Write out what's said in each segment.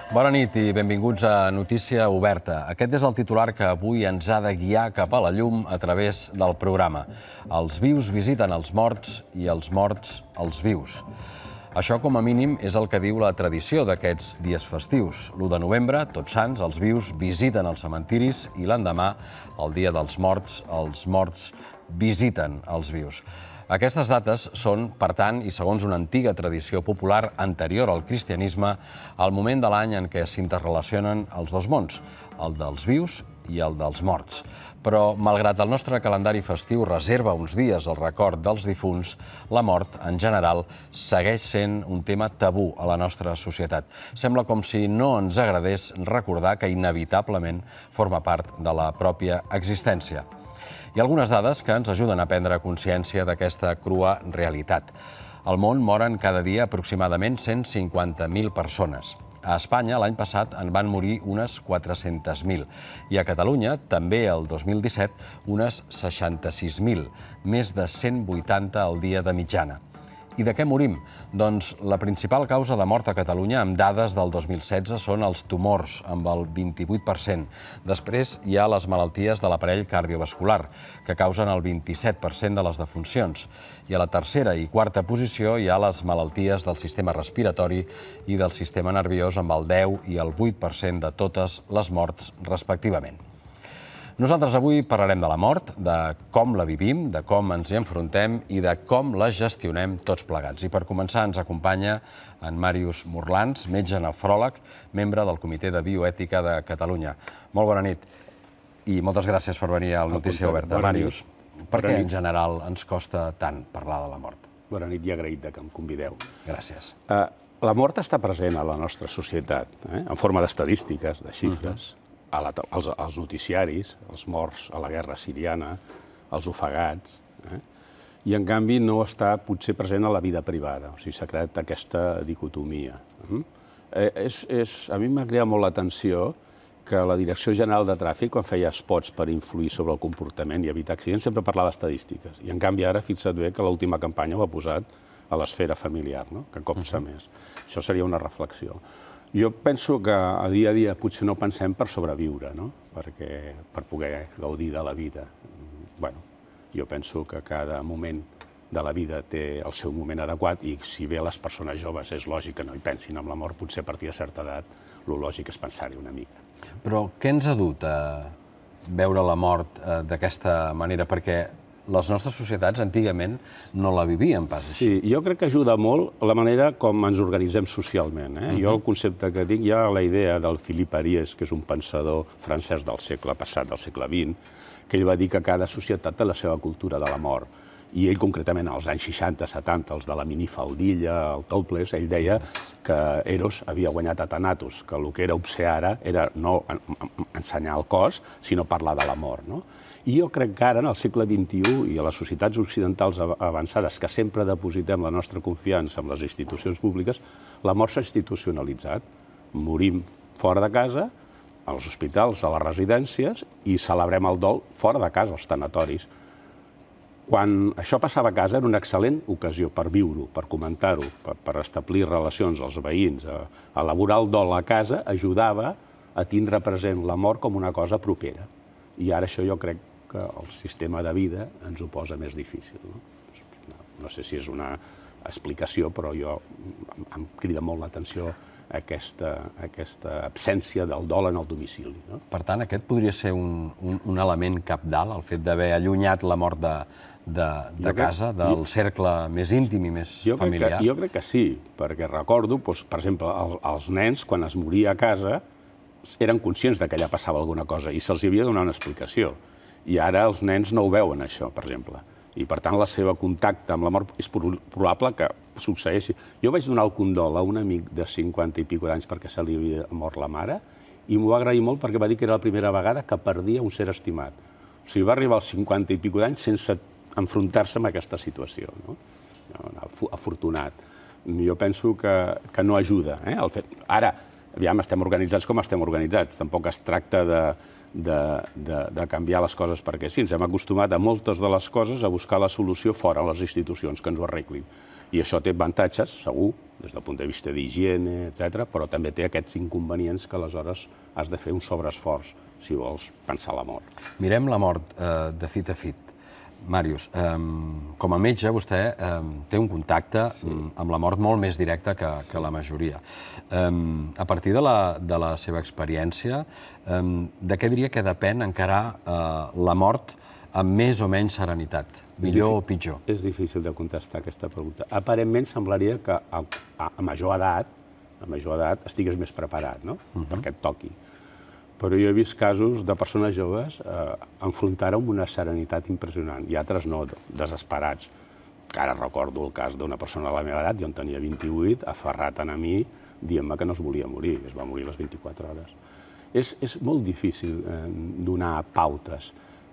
Bona nit i benvinguts a Notícia Oberta. Aquest és el titular que avui ens ha de guiar cap a la llum a través del programa. Els vius visiten els morts i els morts els vius. Això, com a mínim, és el que diu la tradició d'aquests dies festius. L'1 de novembre, Tots Sants, els vius visiten els cementiris i l'endemà, el Dia dels Morts, els morts visiten els vius. Aquestes dates són, per tant, i segons una antiga tradició popular anterior al cristianisme, el moment de l'any en què s'interrelacionen els dos mons, el dels vius i el dels morts. Però, malgrat el nostre calendari festiu reserva uns dies al record dels difunts, la mort, en general, segueix sent un tema tabú a la nostra societat. Sembla com si no ens agradés recordar que inevitablement forma part de la pròpia existència. Hi ha algunes dades que ens ajuden a prendre consciència d'aquesta crua realitat. Al món moren cada dia aproximadament 150.000 persones. A Espanya, l'any passat, en van morir unes 400.000 i a Catalunya, també el 2017, unes 66.000, més de 180 al dia de mitjana. I de què morim? Doncs la principal causa de mort a Catalunya, amb dades del 2016, són els tumors, amb el 28%. Després hi ha les malalties de l'aparell cardiovascular, que causen el 27% de les defuncions. I a la tercera i quarta posició hi ha les malalties del sistema respiratori i del sistema nerviós, amb el 10 i el 8% de totes les morts, respectivament. Nosaltres avui parlarem de la mort, de com la vivim, de com ens hi enfrontem i de com la gestionem tots plegats. I per començar ens acompanya en Màrius Morlans, metge nefròleg, membre del Comitè de Bioètica de Catalunya. Molt bona nit i moltes gràcies per venir al Notícia Oberta. Màrius, per què en general ens costa tant parlar de la mort? Bona nit i agraït que em convideu. Gràcies. La mort està present a la nostra societat, en forma d'estadístiques, de xifres, als noticiaris, els morts a la guerra siriana, els ofegats, i en canvi no està potser present a la vida privada, o sigui, s'ha creat aquesta dicotomia. A mi m'ha cridat molt l'atenció que la Direcció General de Tràfic, quan feia spots per influir sobre el comportament i evitar accidents, sempre parlava d'estadístiques. I en canvi ara, fixa't bé que l'última campanya ho ha posat a l'esfera familiar, que copsa més. Això seria una reflexió. Jo penso que a dia potser no pensem per sobreviure, per poder gaudir de la vida. Jo penso que cada moment de la vida té el seu moment adequat i si bé les persones joves és lògic que no hi pensin en la mort, potser a partir de certa edat el lògic és pensar-hi una mica. Però què ens ha dut a veure la mort d'aquesta manera? Perquè les nostres societats antigament no la vivien pas així. Sí, jo crec que ajuda molt la manera com ens organitzem socialment. Jo el concepte que tinc, hi ha la idea del Philippe Ariès, que és un pensador francès del segle passat, del segle XX, que ell va dir que cada societat té la seva cultura de la mort. I ell, concretament, als anys 60-70, els de la minifaldilla, el topless, ell deia que Eros havia guanyat a Thanatos, que el que era obscè ara era no ensenyar el cos, sinó parlar de la mort. I jo crec que ara, en el segle XXI, i a les societats occidentals avançades, que sempre depositem la nostra confiança en les institucions públiques, la mort s'ha institucionalitzat. Morim fora de casa, als hospitals, a les residències, i celebrem el dol fora de casa, als tanatoris. Quan això passava a casa era una excel·lent ocasió per viure-ho, per comentar-ho, per establir relacions als veïns. Elaborar el dol a casa ajudava a tindre present la mort com una cosa propera. I ara això jo crec que el sistema de vida ens ho posa més difícil. No sé si és una explicació, però em crida molt l'atenció aquesta absència del dol en el domicili. Per tant, aquest podria ser un element cabdal, el fet d'haver allunyat la mort de casa, del cercle més íntim i més familiar? Jo crec que sí, perquè recordo, per exemple, els nens, quan es moria a casa, eren conscients que allà passava alguna cosa i se'ls havia de donar una explicació. I ara els nens no ho veuen, això, per exemple. I, per tant, el seu contacte amb la mort és probable que succeeixi. Jo vaig donar el condol a un amic de 50 i escaig d'anys perquè se li havia mort la mare i m'ho va agrair molt perquè va dir que era la primera vegada que perdia un ser estimat. O sigui, va arribar als 50 i escaig d'anys sense enfrontar-se amb aquesta situació. Afortunat. Jo penso que no ajuda. Ara, aviam, estem organitzats com estem organitzats. Tampoc es tracta de canviar les coses perquè sí. Ens hem acostumat a moltes de les coses a buscar la solució fora de les institucions que ens ho arreglin. I això té avantatges, segur, des del punt de vista d'higiene, etc., però també té aquests inconvenients que aleshores has de fer un sobreesforç si vols pensar la mort. Mirem la mort de fit a fit. Màrius, com a metge, vostè té un contacte amb la mort molt més directe que la majoria. A partir de la seva experiència, de què diria que depèn encarar la mort amb més o menys serenitat? Millor o pitjor? És difícil de contestar aquesta pregunta. Aparentment semblaria que a major edat estigues més preparat, no?, perquè et toqui. Però jo he vist casos de persones joves enfrontar-ho amb una serenitat impressionant, i altres no, desesperats. Que ara recordo el cas d'una persona de la meva edat, jo en tenia 28, aferrat a mi, dient-me que no es volia morir, es va morir a les 24 hores. És molt difícil donar pautes,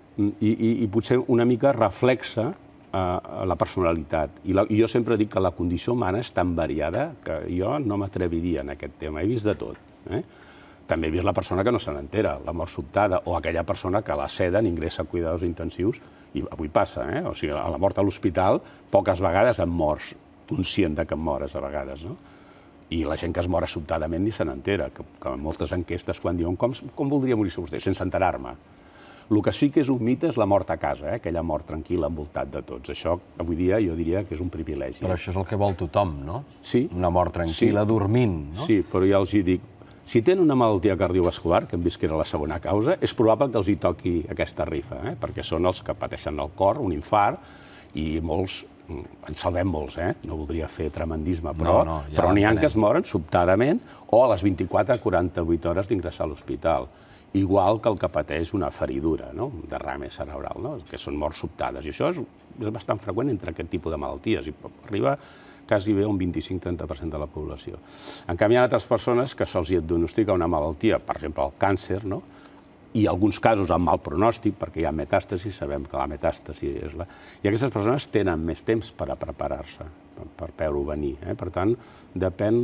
i potser una mica reflexa la personalitat. I jo sempre dic que la condició humana és tan variada que jo no m'atreviria en aquest tema. He vist de tot. També he vist la persona que no se n'entera, la mort sobtada, o aquella persona que la seden, ingressa a cuidadors intensius, i avui passa, o sigui, a la mort a l'hospital, poques vegades em mors, conscient que em mores a vegades, no? I la gent que es mora sobtadament ni se n'entera, que moltes enquestes quan diuen com voldria morir-se vostè, sense enterar-me. El que sí que és un mite és la mort a casa, aquella mort tranquil·la, envoltat de tots. Això, avui dia, jo diria que és un privilegi. Però això és el que vol tothom, no? Sí. Una mort tranquil·la, dormint, no? Sí, però ja els hi dic, si tenen una malaltia cardiovascular, que hem vist que era la segona causa, és probable que els hi toqui aquesta rifa, perquè són els que pateixen el cor, un infart, i molts, en salvem molts, no voldria fer tremendisme, però n'hi ha que es moren sobtadament o a les 24 a 48 hores d'ingressar a l'hospital. Igual que el que pateix una feridura, un derrame cerebral, que són morts sobtades. I això és bastant freqüent entre aquest tipus de malalties, i arriba quasi bé a un 25-30% de la població. En canvi, hi ha altres persones que se'ls diagnostica una malaltia, per exemple, el càncer, i alguns casos amb mal pronòstic, perquè hi ha metàstasi, sabem que la metàstasi és la... I aquestes persones tenen més temps per a preparar-se, per veure-ho venir. Per tant, depèn...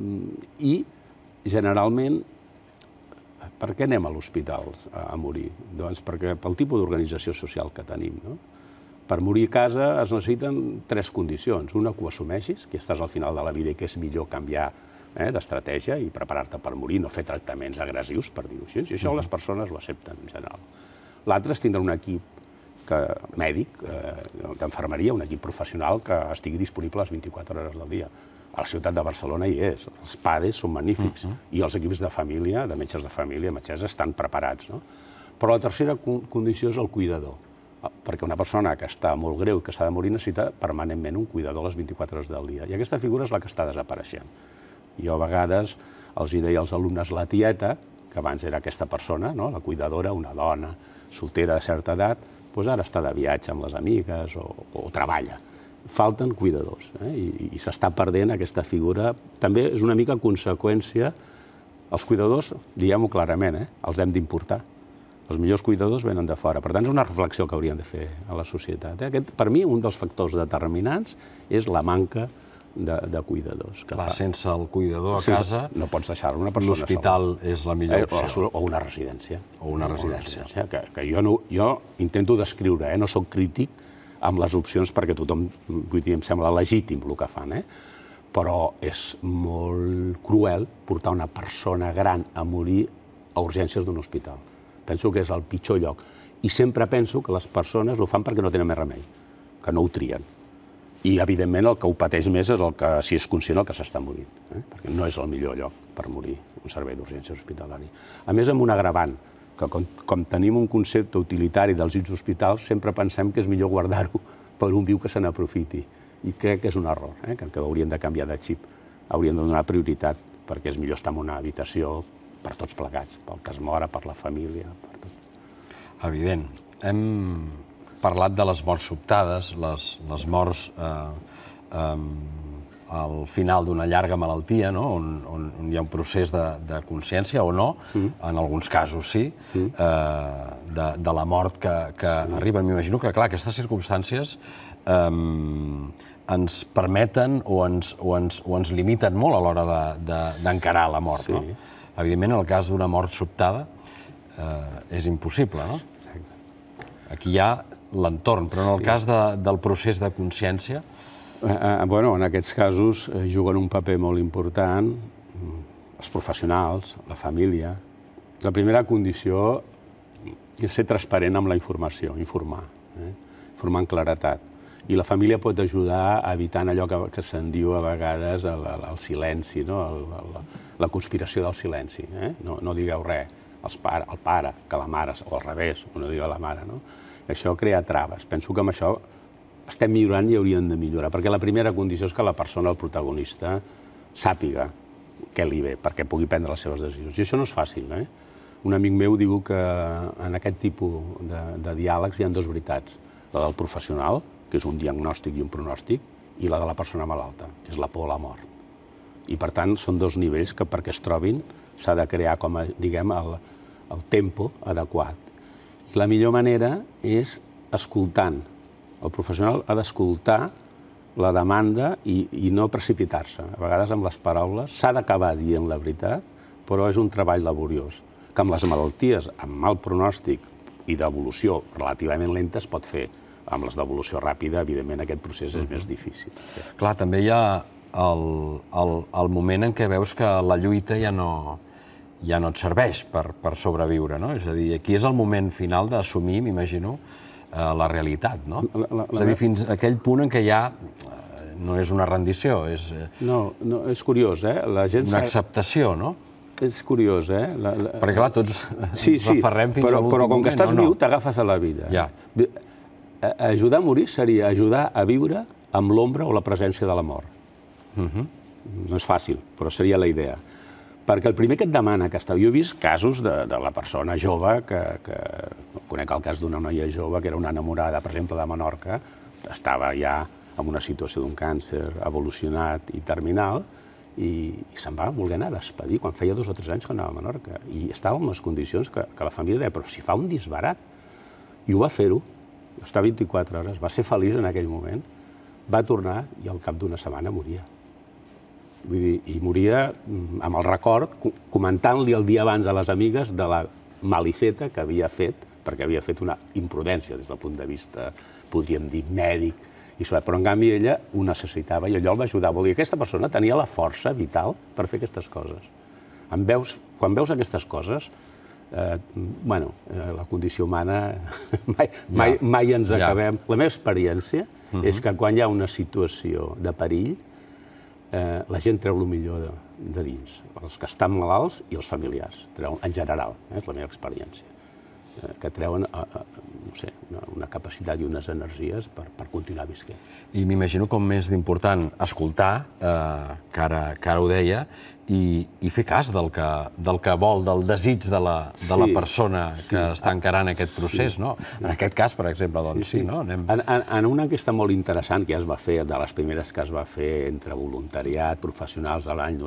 I, generalment, per què anem a l'hospital a morir? Doncs perquè pel tipus d'organització social que tenim, Per morir a casa es necessiten 3 condicions. Una, que ho assumeixis, que estàs al final de la vida i que és millor canviar d'estratègia i preparar-te per morir, no fer tractaments agressius, per dir-ho així. I això les persones ho accepten, en general. L'altre és tindre un equip mèdic, d'infermeria, un equip professional que estigui disponible les 24 hores del dia. A la ciutat de Barcelona hi és. Els PADEs són magnífics. I els equips de família, de metges de família, metgesses, estan preparats. Però la tercera condició és el cuidador. Perquè una persona que està molt greu i que s'ha de morir necessita permanentment un cuidador a les 24 hores del dia. I aquesta figura és la que està desapareixent. Jo a vegades els deia als alumnes la tieta, que abans era aquesta persona, la cuidadora, una dona soltera de certa edat, doncs ara està de viatge amb les amigues o treballa. Falten cuidadors i s'està perdent aquesta figura. També és una mica conseqüència, els cuidadors, diguem-ho clarament, els hem d'importar. Els millors cuidadors venen de fora. Per tant, és una reflexió que hauríem de fer a la societat. Per mi, un dels factors determinants és la manca de cuidadors. Clar, sense el cuidador a casa, no pots deixar-lo una persona sola. L'hospital és la millor opció. O una residència. O una residència. Que jo intento descriure, no soc crític amb les opcions perquè tothom, em sembla legítim el que fan, però és molt cruel portar una persona gran a morir a urgències d'un hospital. Penso que és el pitjor lloc. I sempre penso que les persones ho fan perquè no tenen més remei, que no ho trien. I, evidentment, el que ho pateix més és el que, si és conscient, el que s'està morint, perquè no és el millor lloc per morir, un servei d'urgència hospitalari. A més, amb un agravant, que com tenim un concepte utilitari dels llits d'hospitals, sempre pensem que és millor guardar-ho per un viu que se n'aprofiti. I crec que és un error, que hauríem de canviar de xip. Hauríem de donar prioritat, perquè és millor estar en una habitació per tots plegats, pel que es mora, per la família, per tot. Evident. Hem parlat de les morts sobtades, les morts al final d'una llarga malaltia, on hi ha un procés de consciència, o no, en alguns casos sí, de la mort que arriba. M'imagino que, clar, aquestes circumstàncies ens permeten o ens limiten molt a l'hora d'encarar la mort, no? Evidentment, en el cas d'una mort sobtada, és impossible, no? Aquí hi ha l'entorn, però en el cas del procés de consciència, Bueno, en aquests casos juguen un paper molt important els professionals, la família. La primera condició és ser transparent amb la informació, informar amb claretat. I la família pot ajudar evitant allò que se'n diu a vegades el silenci, la conspiració del silenci. No digueu res, el pare, que la mare, o al revés, no digueu la mare. Això crea traves. Penso que amb això estem millorant i hauríem de millorar, perquè la primera condició és que la persona, el protagonista, sàpiga què li ve, perquè pugui prendre les seves decisions. I això no és fàcil. Un amic meu diu que en aquest tipus de diàlegs hi ha dues veritats. La del professional, que és un diagnòstic i un pronòstic, i la de la persona malalta, que és la por a la mort. I, per tant, són dos nivells que, perquè es trobin, s'ha de crear, com diguem, el tempo adequat. I la millor manera és escoltant. El professional ha d'escoltar la demanda i no precipitar-se. A vegades, amb les paraules, s'ha d'acabar dient la veritat, però és un treball laboriós, que amb les malalties, amb mal pronòstic i d'evolució relativament lenta es pot fer. Amb les d'evolució ràpida, evidentment, aquest procés és més difícil. Clar, també hi ha el moment en què veus que la lluita ja no et serveix per sobreviure, no? És a dir, aquí és el moment final d'assumir, m'imagino, la realitat, no? És a dir, fins a aquell punt en què ja no és una rendició, és... No, és curiós, una acceptació, no? És curiós, Perquè, clar, tots ens referrem fins a l'últim moment, però com que estàs viu, t'agafes a la vida. Ajudar a morir seria ajudar a viure amb l'ombra o la presència de la mort. No és fàcil, però seria la idea. Perquè el primer que et demana que jo he vist casos de la persona jove, conec el cas d'una noia jove que era una enamorada, per exemple, de Menorca, estava ja en una situació d'un càncer evolucionat i terminal, i se'n va voler anar a despedir quan feia 2 o 3 anys que anava a Menorca. I estava en les condicions que la família deia, però si fa un disbarat. I ho va fer-ho, està 24 hores, va ser feliç en aquell moment, va tornar i al cap d'una setmana moria. Vull dir, i moria amb el record, comentant-li el dia abans a les amigues de la malifeta que havia fet, perquè havia fet una imprudència des del punt de vista, podríem dir, mèdic, però en canvi ella ho necessitava i allò el va ajudar. Vol dir que aquesta persona tenia la força vital per fer aquestes coses. Quan veus aquestes coses, la condició humana mai ens acabem. La meva experiència és que quan hi ha una situació de perill, la gent treu el millor de dins. Els que estan malalts i els familiars, en general, és la meva experiència, que treuen una capacitat i unes energies per continuar visquent. I m'imagino com és d'important escoltar, que ara ho deia, i fer cas del que vol, del desig de la persona que està encarant aquest procés, no? En aquest cas, per exemple, doncs sí, no? En una enquesta molt interessant que ja es va fer, de les primeres que es va fer entre voluntariat, professionals a l'any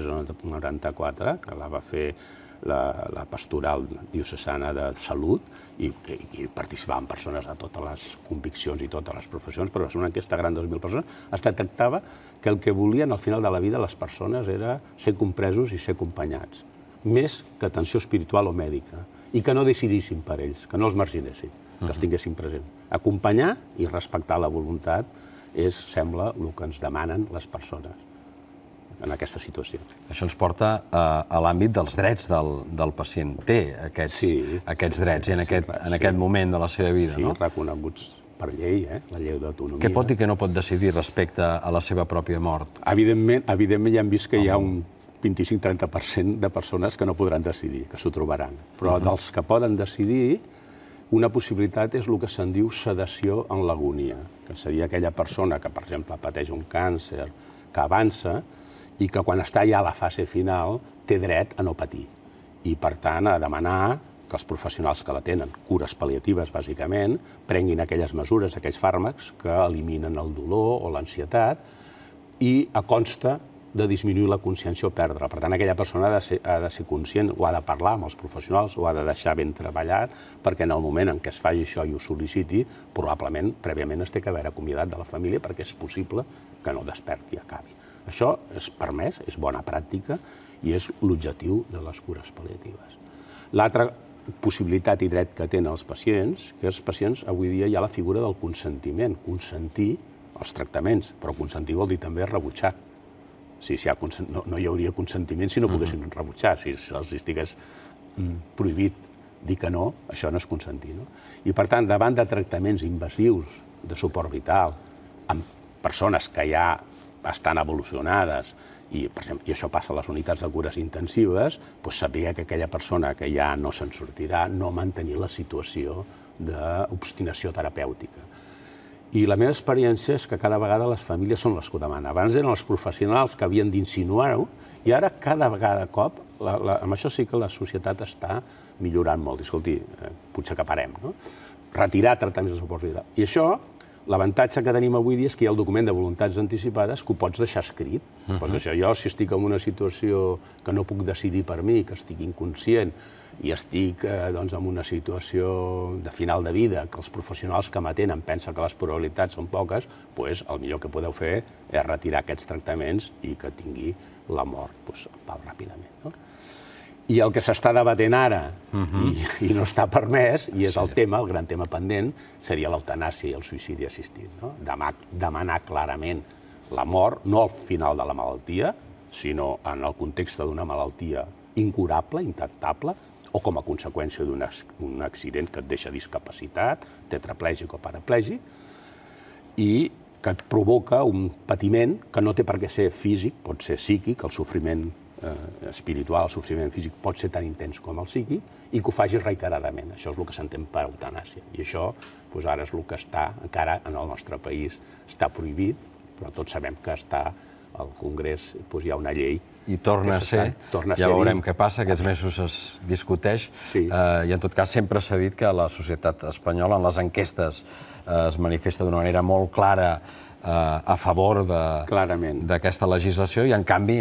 93-94, que la va fer la pastoral diocesana de salut, i participaven persones de totes les conviccions i totes les professions, però va ser una enquesta gran de 2.000 persones, es detectava que el que volien al final de la vida les persones era ser compresos i ser acompanyats, més que atenció espiritual o mèdica, i que no decidissin per ells, que no els marginessin, que els tinguessin present. Acompanyar i respectar la voluntat sembla el que ens demanen les persones en aquesta situació. Això ens porta a l'àmbit dels drets del pacient. Té aquests drets en aquest moment de la seva vida, no? Sí, reconeguts per llei, la llei d'autonomia. Què pot i què no pot decidir respecte a la seva pròpia mort? Evidentment ja hem vist que hi ha un 25-30% de persones que no podran decidir, que s'ho trobaran. Però dels que poden decidir, una possibilitat és el que se'n diu sedació en l'agonia, que seria aquella persona que, per exemple, pateix un càncer, que avança, i que quan està ja a la fase final té dret a no patir. I, per tant, a demanar que els professionals que la tenen, cures pal·liatives, bàsicament, prenguin aquelles mesures, aquells fàrmacs que eliminen el dolor o l'ansietat i a consta de disminuir la consciència o perdre. Per tant, aquella persona ha de ser conscient, o ha de parlar amb els professionals, o ha de deixar ben treballat, perquè en el moment en què es faci això i ho sol·liciti, probablement, prèviament, es té que haver acomiadat de la família perquè és possible que no desperti i acabi. Això és permès, és bona pràctica i és l'objectiu de les cures pal·liatives. L'altra possibilitat i dret que tenen els pacients, que els pacients avui dia hi ha la figura del consentiment, consentir els tractaments, però consentir vol dir també rebutjar. No hi hauria consentiment si no poguessin rebutjar. Si els estigués prohibit dir que no, això no és consentir. I, per tant, davant de tractaments invasius de suport vital, amb persones que ja estan evolucionades, i això passa a les unitats de cures intensives, saber que aquella persona que ja no se'n sortirà no mantenir la situació d'obstinació terapèutica. I la meva experiència és que cada vegada les famílies són les que ho demanen. Abans eren els professionals que havien d'insinuar-ho, i ara cada vegada cop, amb això sí que la societat està millorant molt. Escolti, potser que parem, no? Retirar tractaments de suport vital. I això, l'avantatge que tenim avui dia és que hi ha el document de voluntats anticipades que ho pots deixar escrit. Pots deixar, jo, si estic en una situació que no puc decidir per mi, que estic inconscient, i estic en una situació de final de vida, que els professionals que m'atenen pensen que les probabilitats són poques, doncs el millor que podeu fer és retirar aquests tractaments i que tingui la mort en pau ràpidament. I el que s'està debatent ara, i no està permès, i és el tema, el gran tema pendent, seria l'eutanàsia i el suïcidi assistit. Demanar clarament la mort, no al final de la malaltia, sinó en el context d'una malaltia incurable, intractable, o com a conseqüència d'un accident que et deixa discapacitat, tetraplègic o paraplègic, i que et provoca un patiment que no té per què ser físic, pot ser psíquic, el sofriment espiritual, el sofriment físic pot ser tan intens com el psíquic, i que ho facis reiteradament. Això és el que s'entén per eutanàsia. I això ara és el que està, encara en el nostre país, està prohibit, però tots sabem que està al Congrés, hi ha una llei. I torna a ser, ja veurem què passa, aquests mesos es discuteix, i en tot cas sempre s'ha dit que la societat espanyola en les enquestes es manifesta d'una manera molt clara a favor d'aquesta legislació i, en canvi,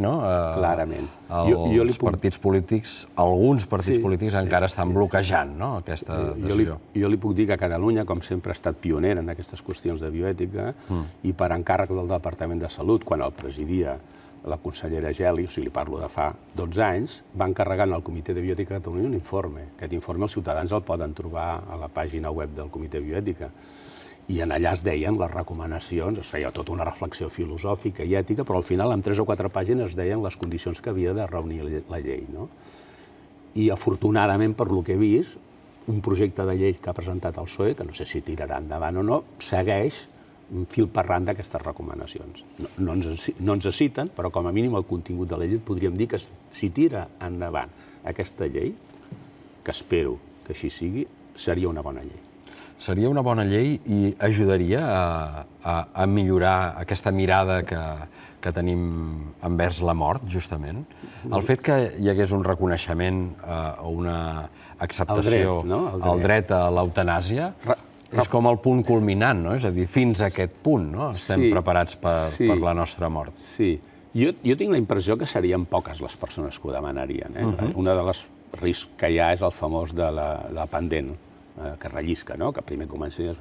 els partits polítics, alguns partits polítics encara estan bloquejant aquesta decisió. Jo li puc dir que Catalunya, com sempre, ha estat pionera en aquestes qüestions de bioètica i per encàrrec del Departament de Salut, quan el presidia la consellera Geli, o sigui, li parlo de fa 12 anys, va encarregar al Comitè de Bioètica de Catalunya un informe. Aquest informe els ciutadans el poden trobar a la pàgina web del Comitè de Bioètica. I allà es deien les recomanacions, es feia tota una reflexió filosòfica i ètica, però al final, en 3 o 4 pàgines, es deien les condicions que havia de reunir la llei. I, afortunadament, per lo que he vist, un projecte de llei que ha presentat el PSOE, que no sé si tirarà endavant o no, segueix fil per randa d'aquestes recomanacions. No ens citen, però com a mínim el contingut de la llei podríem dir que si tira endavant aquesta llei, que espero que així sigui, seria una bona llei. Seria una bona llei i ajudaria a millorar aquesta mirada que tenim envers la mort, justament. El fet que hi hagués un reconeixement o una acceptació al dret a l'eutanàsia és com el punt culminant, no? És a dir, fins a aquest punt, no? Estem preparats per la nostra mort. Sí. Jo tinc la impressió que serien poques les persones que ho demanarien. Un dels riscs que hi ha és el famós de la pendent, que rellisca, que primer començaria...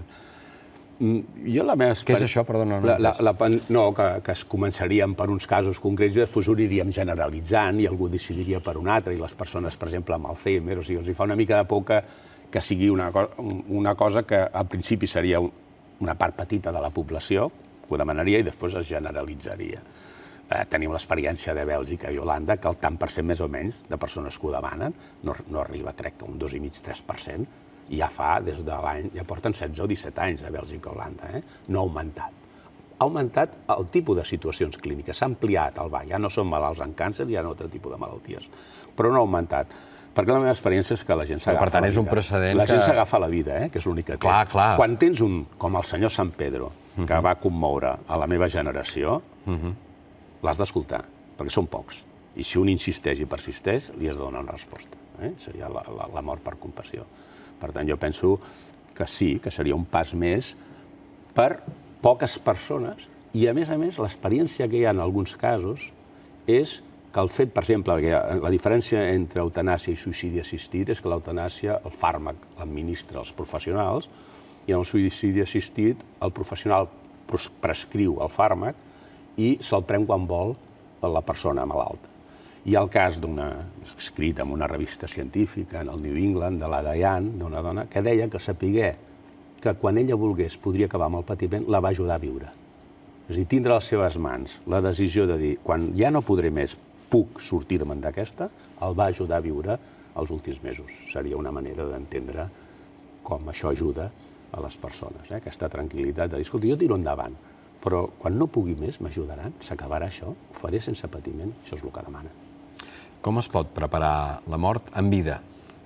Què és això? Perdona. No, que es començarien per uns casos concrets i després ho aniríem generalitzant i algú decidiria per un altre i les persones, per exemple, amb Alzheimer, o sigui, els fa una mica de por que sigui una cosa que al principi seria una part petita de la població, que ho demanaria i després es generalitzaria. Tenim l'experiència de Bèlgica i Holanda, que el tant per cent més o menys de persones que ho demanen no arriba, crec que un 2,5-3%, i ja fa, des de l'any, ja porten 16 o 17 anys a Bèlgica i Holanda, no ha augmentat. Ha augmentat el tipus de situacions clíniques, s'ha ampliat el ja no són malalts amb càncer, hi ha un altre tipus de malalties, però no ha augmentat. Perquè la meva experiència és que la gent s'agafa la vida. Per tant, és un precedent que... La gent s'agafa la vida, que és l'únic que té. Clar. Quan tens un, com el senyor San Pedro, que va commoure a la meva generació, l'has d'escoltar, perquè són pocs. I si un insisteix i persisteix, li has de donar una resposta. Seria la mort per compassió. Per tant, jo penso que sí, que seria un pas més per poques persones i, a més, l'experiència que hi ha en alguns casos és que el fet, per exemple, la diferència entre eutanàsia i suïcidi assistit és que l'eutanàsia, el fàrmac, l'administra als professionals i en el suïcidi assistit el professional prescriu el fàrmac i se'l pren quan vol la persona malalta. Hi ha el cas escrit en una revista científica, en el New England, de la Diane, d'una dona, que deia que sapigué que quan ella volgués podria acabar amb el patiment, la va ajudar a viure. És a dir, tindre a les seves mans la decisió de dir, quan ja no podré més, puc sortir-me'n d'aquesta, el va ajudar a viure els últims mesos. Seria una manera d'entendre com això ajuda a les persones. Aquesta tranquil·litat de dir, escolta, jo tiro endavant, però quan no pugui més m'ajudaran, s'acabarà això, ho faré sense patiment, això és el que demana. Com es pot preparar la mort en vida?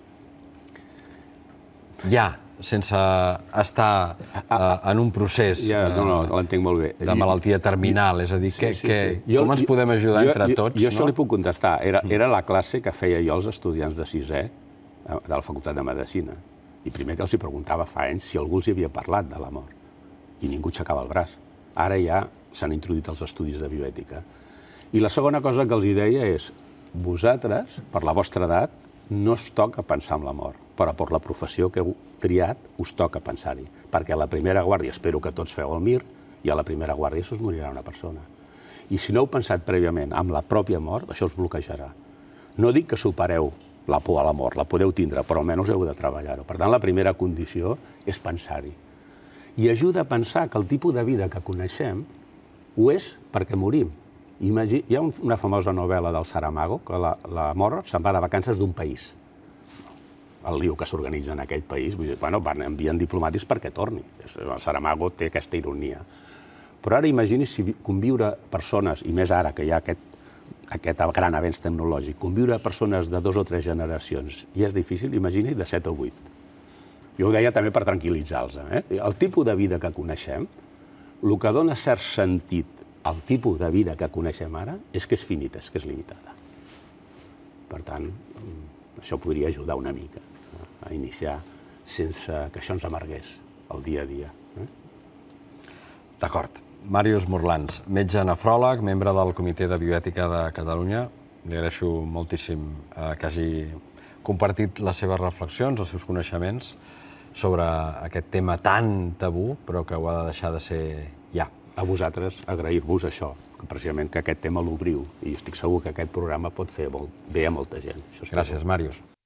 Ja, sense estar en un procés l'entenc molt bé. De malaltia terminal, és a dir, com ens podem ajudar entre tots? Jo això li puc contestar. Era la classe que feia jo als estudiants de sisè de la Facultat de Medicina. I primer que els preguntava fa anys si algú els havia parlat de la mort. I ningú aixecava el braç. Ara ja s'han introduït els estudis de bioètica. I la segona cosa que els deia és: vosaltres, per la vostra edat, no us toca pensar en la mort, però per la professió que heu triat us toca pensar-hi. Perquè a la primera guàrdia, espero que tots feu el MIR, i a la primera guàrdia us morirà una persona. I si no heu pensat prèviament amb la pròpia mort, això us bloquejarà. No dic que supereu la por a la mort, la podeu tindre, però almenys heu de treballar-ho. Per tant, la primera condició és pensar-hi. I ajuda a pensar que el tipus de vida que coneixem ho és perquè morim. Hi ha una famosa novel·la del Saramago, que la mort se'n va de vacances d'un país. El lío que s'organitza en aquell país, van enviant diplomàtics perquè torni. El Saramago té aquesta ironia. Però ara imagini si conviure persones, i més ara que hi ha aquest gran avenç tecnològic, conviure persones de 2 o 3 generacions, i és difícil, imagini de 7 o 8. Jo ho deia també per tranquil·litzar-los. El tipus de vida que coneixem, el que dona cert sentit al tipus de vida que coneixem ara és que és finita, és que és limitada. Per tant, això podria ajudar una mica a iniciar sense que això ens amargués el dia a dia. D'acord. Màrius Morlans, metge nefròleg, membre del Comitè de Bioètica de Catalunya. Li agraeixo moltíssim que hagi compartit les seves reflexions, els seus coneixements sobre aquest tema tan tabú, però que ho ha de deixar de ser ja. A vosaltres agrair-vos això, precisament que aquest tema l'obriu, i estic segur que aquest programa pot fer bé a molta gent. Gràcies, Màrius.